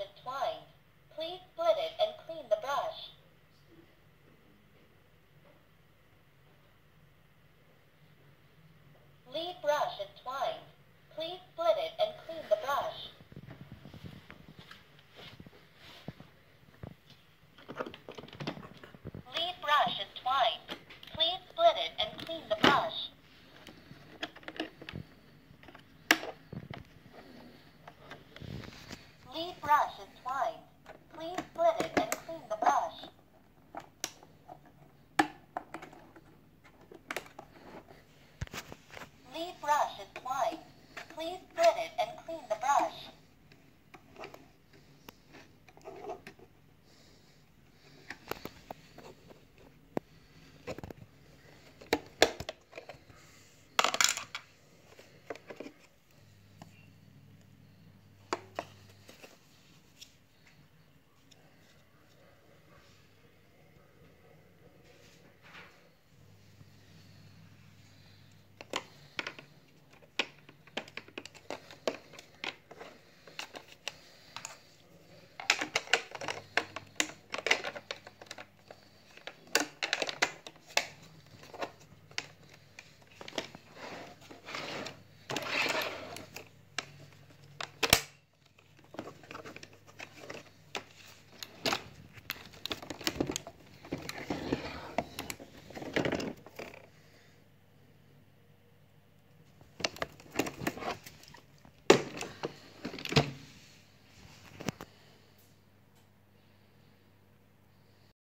is twined. Please split it and clean the brush. Lead brush is twined. Please split it and clean the brush. Lead brush is twined. Please split it and clean the brush. Lead brush is twined.